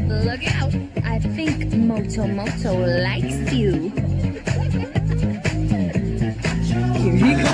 Look out! I think Moto Moto likes you. Here he comes.